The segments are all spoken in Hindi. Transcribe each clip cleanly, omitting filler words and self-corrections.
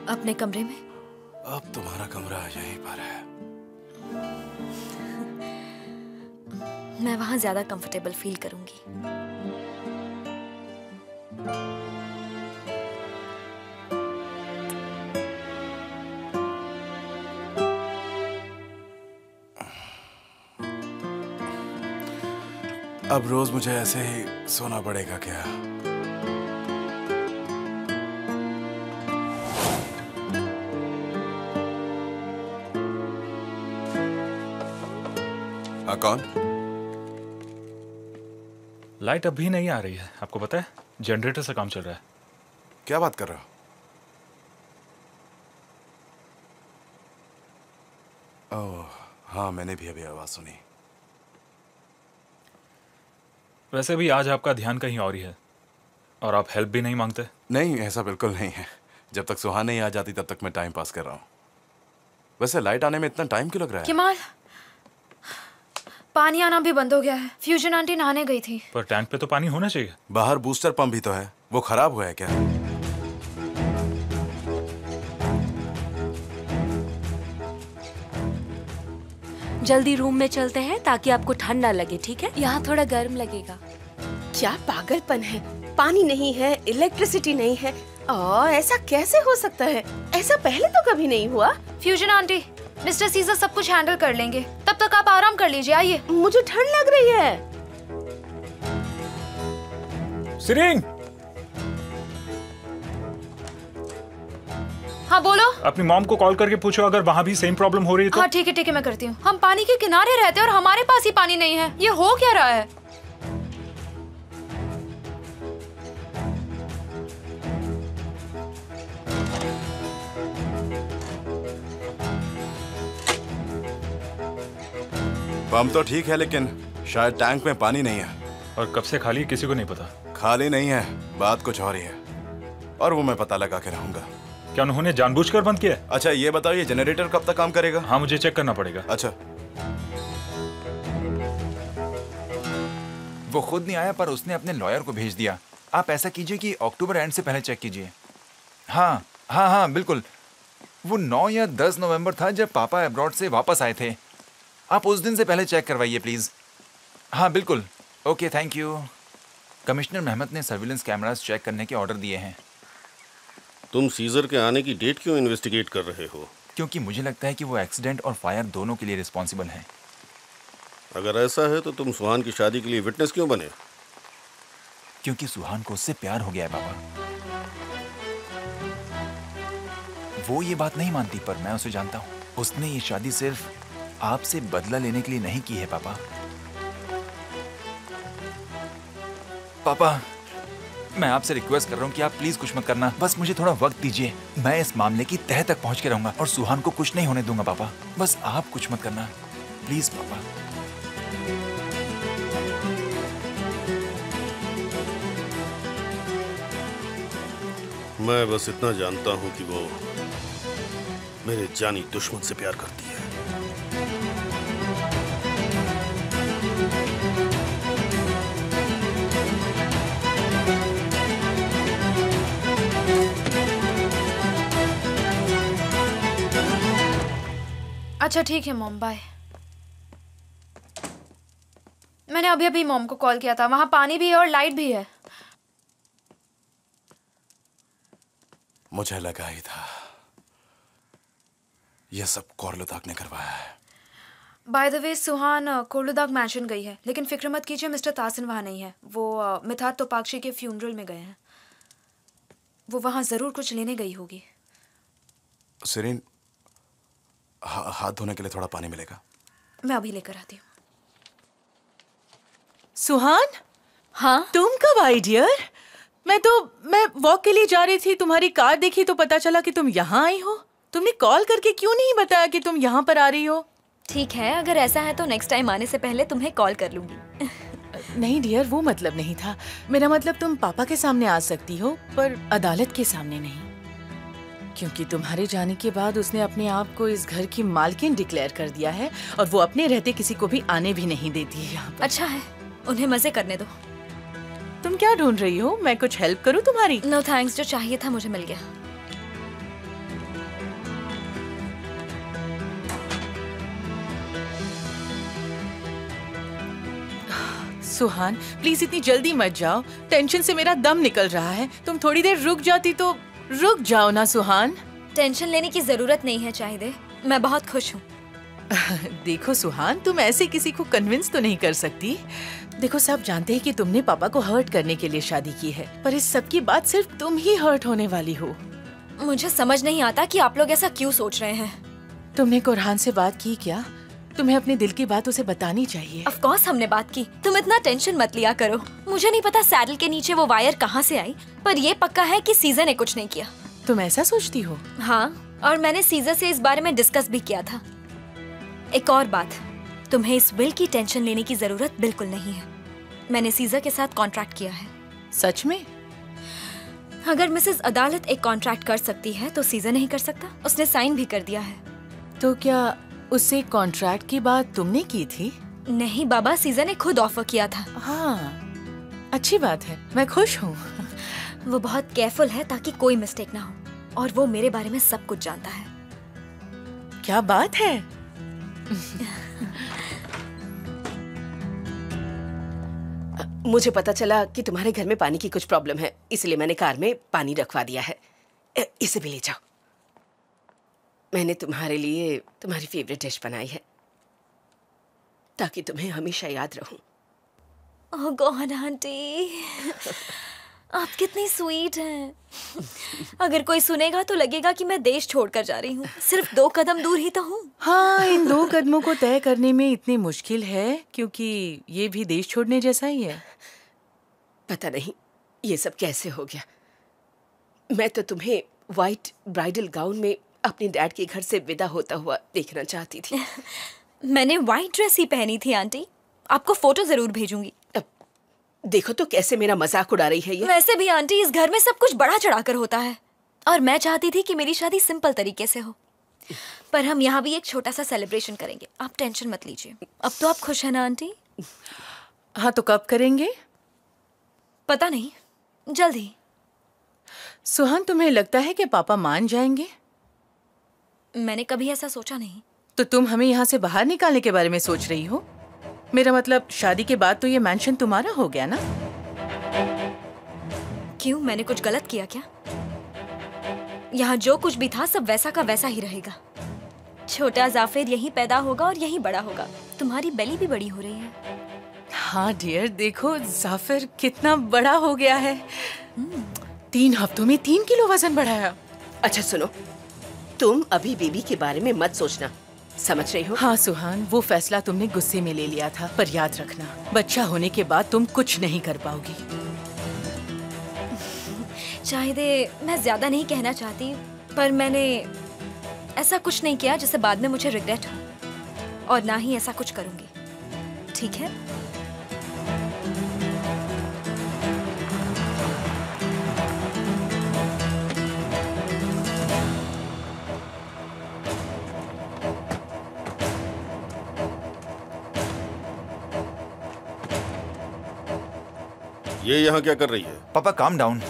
अपने कमरे में। अब तुम्हारा कमरा यहीं पर है। मैं वहां ज्यादा कंफर्टेबल फील करूंगी। अब रोज मुझे ऐसे ही सोना पड़ेगा क्या? हाँ, कौन? लाइट अभी नहीं आ रही है, आपको पता है? जनरेटर से काम चल रहा है। क्या बात कर रहे हो? ओह हाँ, मैंने भी अभी आवाज सुनी। वैसे भी आज आपका ध्यान कहीं और ही है और आप हेल्प भी नहीं मांगते। नहीं, ऐसा बिल्कुल नहीं है। जब तक सुहान नहीं आ जाती तब तक मैं टाइम पास कर रहा हूँ। वैसे लाइट आने में इतना टाइम क्यों लग रहा है? कमाल, पानी आना भी बंद हो गया है। फ्यूजन आंटी नहाने गई थी। पर टैंक पे तो पानी होना चाहिए। बाहर बूस्टर पंप भी तो है, वो खराब हुआ है क्या? जल्दी रूम में चलते हैं ताकि आपको ठंड ना लगे, ठीक है? यहाँ थोड़ा गर्म लगेगा। क्या पागलपन है, पानी नहीं है, इलेक्ट्रिसिटी नहीं है। ऐसा कैसे हो सकता है? ऐसा पहले तो कभी नहीं हुआ। फ्यूजन आंटी, मिस्टर सीजर सब कुछ हैंडल कर लेंगे, तब तक आप आराम कर लीजिए। आइए। मुझे ठंड लग रही है। सिरिंग, हाँ बोलो। अपनी मॉम को कॉल करके पूछो अगर वहाँ भी सेम प्रॉब्लम हो रही है तो। हाँ ठीक है मैं करती हूँ। हम पानी के किनारे रहते हैं और हमारे पास ही पानी नहीं है। ये हो क्या रहा है? पंप तो ठीक है लेकिन शायद टैंक में पानी नहीं है। और कब से खाली है किसी को नहीं पता। खाली नहीं है, बात कुछ और ही है और वो मैं पता लगा के रहूंगा। क्या उन्होंने जानबूझकर बंद किया? अच्छा ये बताओ, ये जनरेटर कब तक काम करेगा? हाँ मुझे चेक करना पड़ेगा। अच्छा। वो खुद नहीं आया पर उसने अपने लॉयर को भेज दिया। आप ऐसा कीजिए कि अक्टूबर एंड से पहले चेक कीजिए। हाँ बिल्कुल। वो 9 या 10 नवंबर था जब पापा अब्रॉड से वापस आए थे। आप उस दिन से पहले चेक करवाइए प्लीज। हाँ बिल्कुल। Okay thank you. Commissioner Mehmet ने सर्विलेंस कैमरास चेक करने के ऑर्डर दिए हैं। तुम सीजर के आने की डेट क्यों इन्वेस्टिगेट कर रहे हो? क्योंकि मुझे लगता है कि वो एक्सीडेंट और फायर दोनों के लिए रिस्पॉन्सिबल है। अगर ऐसा है तो तुम सुहान की शादी के लिए विटनेस क्यों बने? क्योंकि सुहान को उससे प्यार हो गया है पापा। वो ये बात नहीं मानती पर मैं उसे जानता हूँ। उसने ये शादी सिर्फ आपसे बदला लेने के लिए नहीं की है पापा। पापा मैं आपसे रिक्वेस्ट कर रहा हूँ कि आप प्लीज कुछ मत करना। बस मुझे थोड़ा वक्त दीजिए। मैं इस मामले की तह तक पहुँच के रहूंगा और सुहान को कुछ नहीं होने दूंगा पापा। बस आप कुछ मत करना प्लीज पापा। मैं बस इतना जानता हूँ कि वो मेरे जानी दुश्मन से प्यार करती है। अच्छा ठीक है मॉम, बाय। मैंने अभी मॉम को कॉल किया था। वहां पानी भी है और लाइट भी है। मुझे लगा ही था यह सब कोर्लुदाग ने करवाया है। By the way Suhan Korludag mention गई है, लेकिन फिक्र मत कीजिए मिस्टर तासिन वहां नहीं है। वो मिथात तोपाक्षी के फ्यूनरल में गए हैं। वो वहां जरूर कुछ लेने गई होगी। सिरिन, हाथ धोने के लिए थोड़ा पानी मिलेगा? मैं अभी लेकर आती हूँ। सुहान, हाँ तुम कब आई डियर? मैं वॉक के लिए जा रही थी, तुम्हारी कार देखी तो पता चला कि तुम यहाँ आई हो। तुमने कॉल करके क्यों नहीं बताया कि तुम यहाँ पर आ रही हो? ठीक है, अगर ऐसा है तो नेक्स्ट टाइम आने से पहले तुम्हें कॉल कर लूंगी। नहीं डियर, वो मतलब नहीं था। मेरा मतलब तुम पापा के सामने आ सकती हो पर अदालत के सामने नहीं, क्योंकि तुम्हारे जाने के बाद उसने अपने आप को इस घर की मालकिन डिक्लेयर कर दिया है और वो अपने रहते किसी को भी आने भी नहीं देती है यहाँ पर। अच्छा है, उन्हें मजे करने दो। तुम क्या ढूंढ रही हो? मैं कुछ हेल्प करूँ तुम्हारी? नो थैंक्स, जो चाहिए था मुझे मिल गया। सुहान प्लीज इतनी जल्दी मत जाओ, टेंशन से मेरा दम निकल रहा है। तुम थोड़ी देर रुक जाती तो। रुक जाओ ना सुहान। टेंशन लेने की जरूरत नहीं है चाहिदे, मैं बहुत खुश हूँ। देखो सुहान, तुम ऐसे किसी को कन्विंस तो नहीं कर सकती। देखो सब जानते हैं कि तुमने पापा को हर्ट करने के लिए शादी की है, पर इस सब की बात सिर्फ तुम ही हर्ट होने वाली हो। मुझे समझ नहीं आता कि आप लोग ऐसा क्यों सोच रहे हैं। तुमने कुरहान से बात की क्या? तुम्हें अपने दिल की बात उसे बतानी चाहिए। ऑफ कोर्स हमने बात की। तुम इतना टेंशन मत लिया करो। मुझे नहीं पता सैडल के नीचे वो वायर कहाँ से आई, पर ये पक्का है कि सीजर ने कुछ नहीं किया। तुम ऐसा सोचती हो? हाँ, और मैंने सीजर से इस बारे में डिस्कस भी किया था। एक और बात, तुम्हें इस विल की टेंशन लेने की जरूरत बिल्कुल नहीं है। मैंने सीजर के साथ कॉन्ट्रैक्ट किया है। सच में? अगर मिसेस अदालत एक कॉन्ट्रैक्ट कर सकती है तो सीजर नहीं कर सकता। उसने साइन भी कर दिया है। तो क्या उससे कॉन्ट्रैक्ट की बात तुमने की थी? नहीं बाबा, सीजर ने खुद ऑफर किया था। हाँ, अच्छी बात है, मैं खुश हूँ। वो बहुत केयरफुल है ताकि कोई मिस्टेक ना हो, और वो मेरे बारे में सब कुछ जानता है। क्या बात है? मुझे पता चला कि तुम्हारे घर में पानी की कुछ प्रॉब्लम है, इसलिए मैंने कार में पानी रखवा दिया है। इसे भी ले जाओ। मैंने तुम्हारे लिए तुम्हारी फेवरेट डिश बनाई है ताकि तुम्हें हमेशा याद रहूं। ओह गॉड आंटी, आप कितनी स्वीट हैं। अगर कोई सुनेगा तो लगेगा कि मैं देश छोड़कर जा रही हूँ। सिर्फ 2 कदम दूर ही तो हूँ। हाँ, इन 2 कदमों को तय करने में इतनी मुश्किल है क्योंकि ये भी देश छोड़ने जैसा ही है। पता नहीं ये सब कैसे हो गया। मैं तो तुम्हें व्हाइट ब्राइडल गाउन में अपने डैड के घर से विदा होता हुआ देखना चाहती थी। मैंने व्हाइट ड्रेस ही पहनी थी आंटी। आपको फोटो जरूर भेजूंगी। देखो तो कैसे मेरा मजाक उड़ा रही है ये। वैसे भी आंटी, इस घर में सब कुछ बड़ा चढ़ाकर होता है, और मैं चाहती थी कि मेरी शादी सिंपल तरीके से हो। पर हम यहाँ भी एक छोटा सा सेलिब्रेशन करेंगे। आप टेंशन मत लीजिए। अब तो आप खुश है ना आंटी? हाँ, तो कब करेंगे? पता नहीं, जल्दी। सुहान, तुम्हें लगता है कि पापा मान जाएंगे? मैंने कभी ऐसा सोचा नहीं। तो तुम हमें यहाँ से बाहर निकालने के बारे में सोच रही हो? मेरा मतलब शादी के बाद तो ये मैंशन तुम्हारा हो गया ना? क्यों, मैंने कुछ गलत किया क्या? यहाँ जो कुछ भी था सब वैसा का वैसा ही रहेगा। छोटा जाफिर यहीं पैदा होगा और यहीं बड़ा होगा। तुम्हारी बेली भी बड़ी हो रही है। हाँ डियर, देखो जाफिर कितना बड़ा हो गया है। 3 हफ्तों में 3 किलो वजन बढ़ाया। अच्छा सुनो, तुम अभी बेबी के बारे में मत सोचना, समझ रही हो? हाँ सुहान, वो फैसला तुमने गुस्से में ले लिया था, पर याद रखना बच्चा होने के बाद तुम कुछ नहीं कर पाओगी। चाहिए मैं ज्यादा नहीं कहना चाहती, पर मैंने ऐसा कुछ नहीं किया जिससे बाद में मुझे रिग्रेट हो, और ना ही ऐसा कुछ करूंगी। ठीक है? ये यहाँ क्या कर रही है? पापा काम डाउन।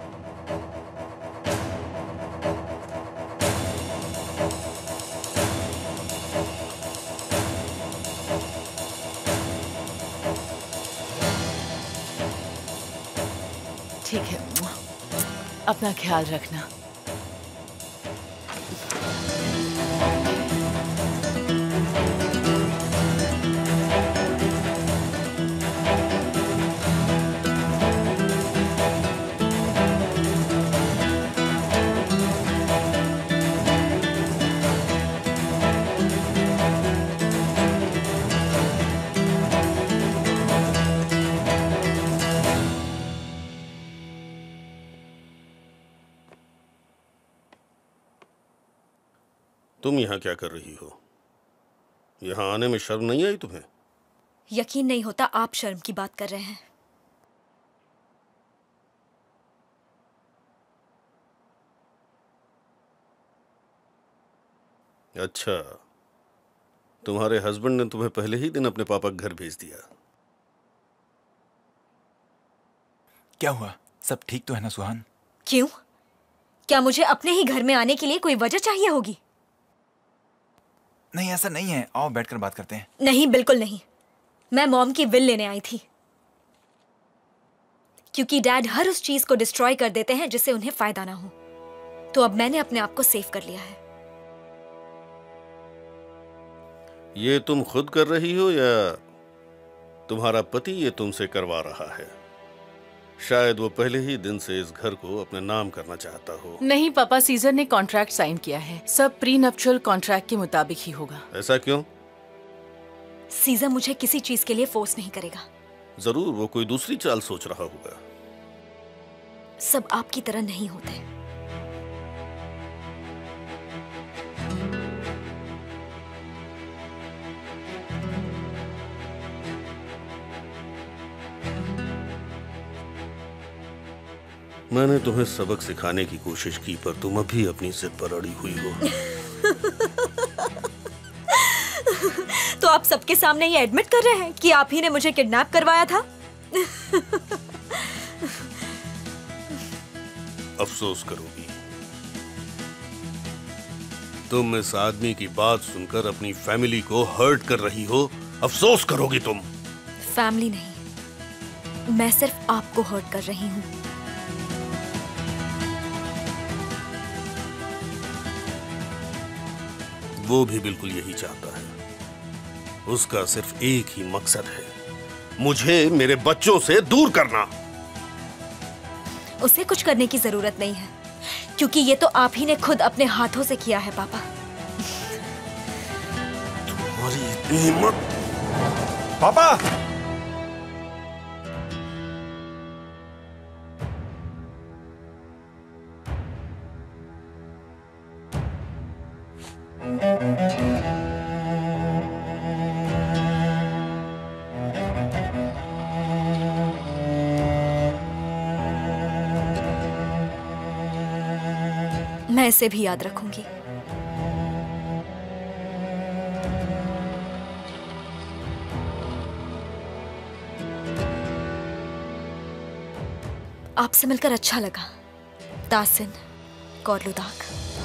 ठीक है, अपना ख्याल रखना। तुम यहाँ क्या कर रही हो? यहाँ आने में शर्म नहीं आई तुम्हें? यकीन नहीं होता आप शर्म की बात कर रहे हैं। अच्छा, तुम्हारे हस्बैंड ने तुम्हें पहले ही दिन अपने पापा के घर भेज दिया। क्या हुआ? सब ठीक तो है ना सुहान? क्यों? क्या मुझे अपने ही घर में आने के लिए कोई वजह चाहिए होगी? नहीं, ऐसा नहीं है। आओ बैठकर बात करते हैं। नहीं, बिल्कुल नहीं। मैं मॉम की विल लेने आई थी। क्योंकि डैड हर उस चीज को डिस्ट्रॉय कर देते हैं जिससे उन्हें फायदा ना हो। तो अब मैंने अपने आप को सेव कर लिया है। ये तुम खुद कर रही हो या तुम्हारा पति ये तुमसे करवा रहा है? शायद वो पहले ही दिन से इस घर को अपने नाम करना चाहता हो। नहीं पापा, सीजर ने कॉन्ट्रैक्ट साइन किया है। सब प्री नप्चुअल कॉन्ट्रैक्ट के मुताबिक ही होगा। ऐसा क्यों? सीजर मुझे किसी चीज के लिए फोर्स नहीं करेगा। जरूर वो कोई दूसरी चाल सोच रहा होगा। सब आपकी तरह नहीं होते। मैंने तुम्हें सबक सिखाने की कोशिश की पर तुम अभी अपनी जिद पर अड़ी हुई हो। तो आप सबके सामने ये एडमिट कर रहे हैं कि आप ही ने मुझे किडनैप करवाया था? अफसोस करोगी। तुम इस आदमी की बात सुनकर अपनी फैमिली को हर्ट कर रही हो। अफसोस करोगी तुम। फैमिली नहीं, मैं सिर्फ आपको हर्ट कर रही हूँ। वो भी बिल्कुल यही चाहता है। उसका सिर्फ एक ही मकसद है, मुझे मेरे बच्चों से दूर करना। उसे कुछ करने की जरूरत नहीं है, क्योंकि ये तो आप ही ने खुद अपने हाथों से किया है पापा। तुम्हारी इतनी हिम्मत। पापा! मैं इसे भी याद रखूंगी। आपसे मिलकर अच्छा लगा, तासिन कौरलुदाग।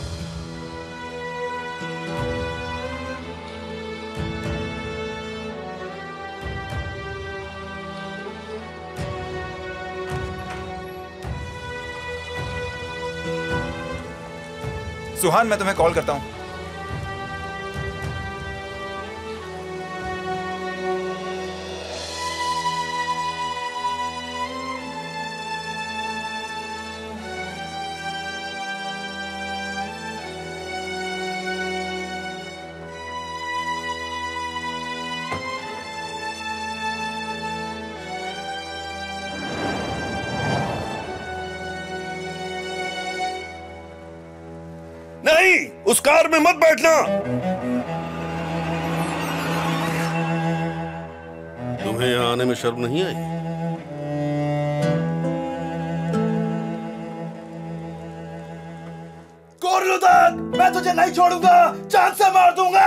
सुहान, मैं तुम्हें कॉल करता हूं। नहीं, उस कार में मत बैठना। तुम्हें यहां आने में शर्म नहीं आई? कौरलुदाग, मैं तुझे नहीं छोड़ूंगा, जान से मार दूंगा।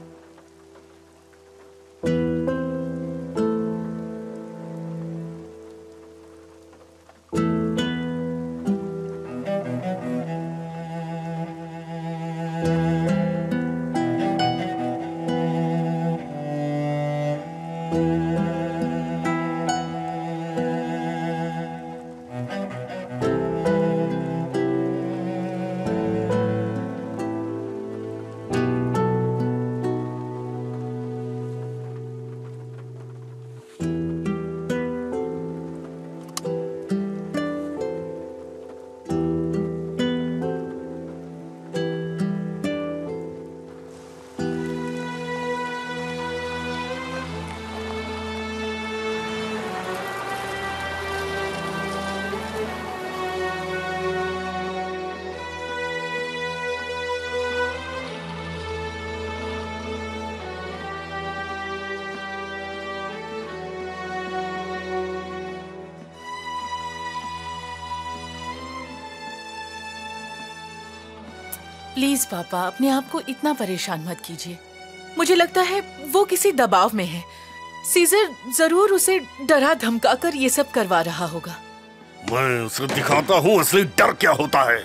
प्लीज पापा, अपने आप को इतना परेशान मत कीजिए। मुझे लगता है वो किसी दबाव में है। सीजर जरूर उसे डरा धमका कर ये सब करवा रहा होगा। मैं उसे दिखाता हूँ असली डर क्या होता है।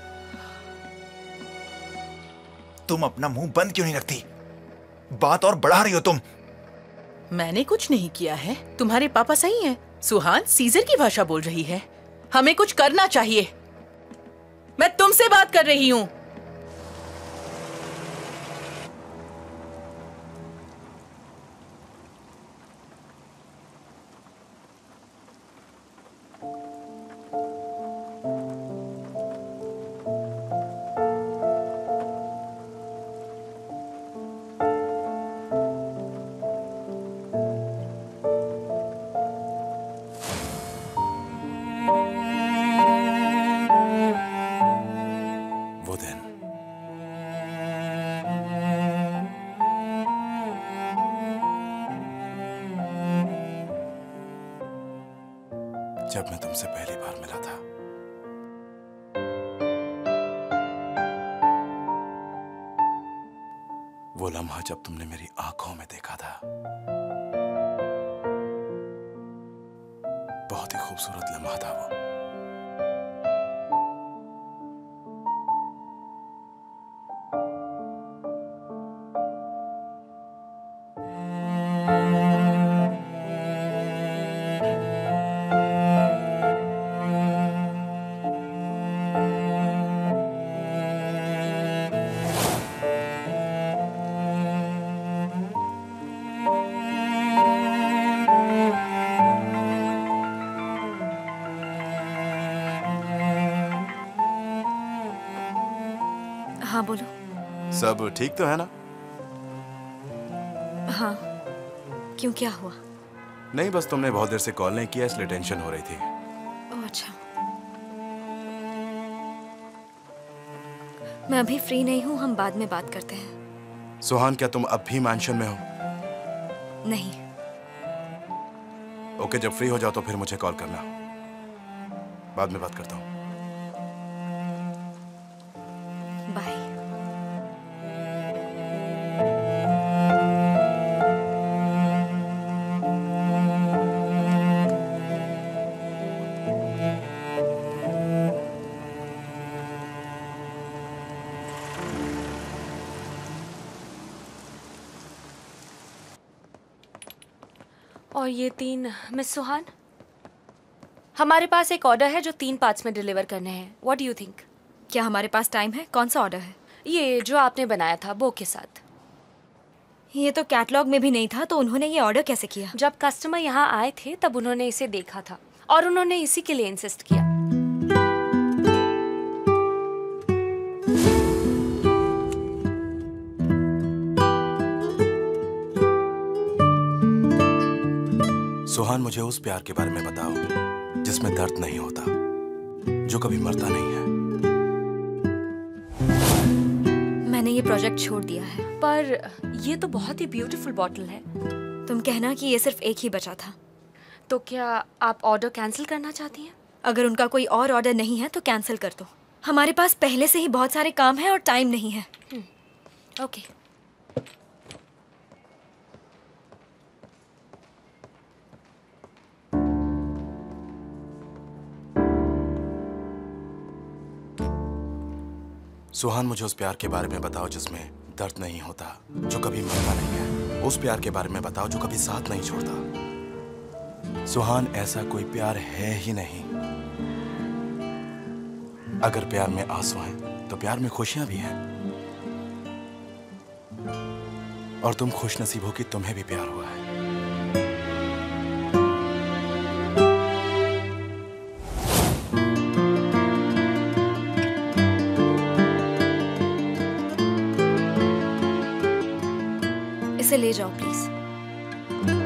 तुम अपना मुंह बंद क्यों नहीं रखती? बात और बढ़ा रही हो तुम। मैंने कुछ नहीं किया है। तुम्हारे पापा सही हैं। सुहान सीजर की भाषा बोल रही है। हमें कुछ करना चाहिए। मैं तुमसे बात कर रही हूँ। जब मैं तुमसे पहली बार मिला था, वो लम्हा जब तुमने मेरी आंखों में देखा था, बहुत ही खूबसूरत लम्हा था वो। हाँ बोलो। सब ठीक तो है ना? हाँ, क्यों, क्या हुआ? नहीं, बस तुमने बहुत देर से कॉल नहीं किया इसलिए टेंशन हो रही थी। ओह अच्छा। मैं अभी फ्री नहीं हूँ, हम बाद में बात करते हैं। सुहान, क्या तुम अब भी मैंशन में हो? नहीं। ओके, जब फ्री हो जाओ तो फिर मुझे कॉल करना। बाद में बात करता हूँ। बाय। और ये 3 मिस सुहान, हमारे पास एक ऑर्डर है जो 3 पार्ट्स में डिलीवर करने हैं। What do you think? क्या हमारे पास टाइम है? कौन सा ऑर्डर है? ये जो आपने बनाया था बो के साथ। ये तो कैटलॉग में भी नहीं था, तो उन्होंने ये ऑर्डर कैसे किया? जब कस्टमर यहाँ आए थे तब उन्होंने इसे देखा था और उन्होंने इसी के लिए इंसिस्ट किया। सुहान, मुझे उस प्यार के बारे में बताओ जिसमें दर्द नहीं होता, जो कभी मरता नहीं है। मैंने ये प्रोजेक्ट छोड़ दिया है। पर ये तो बहुत ही ब्यूटीफुल बॉटल है। तुम कहना कि ये सिर्फ एक ही बचा था। तो क्या आप ऑर्डर कैंसिल करना चाहती हैं? अगर उनका कोई और ऑर्डर नहीं है तो कैंसिल कर दो। हमारे पास पहले से ही बहुत सारे काम हैं और टाइम नहीं है। ओके। सुहान, मुझे उस प्यार के बारे में बताओ जिसमें दर्द नहीं होता, जो कभी मरता नहीं है। उस प्यार के बारे में बताओ जो कभी साथ नहीं छोड़ता। सुहान, ऐसा कोई प्यार है ही नहीं। अगर प्यार में आंसू हैं, तो प्यार में खुशियां भी हैं। और तुम खुशनसीब हो कि तुम्हें भी प्यार हुआ है। इसे ले जाओ प्लीज।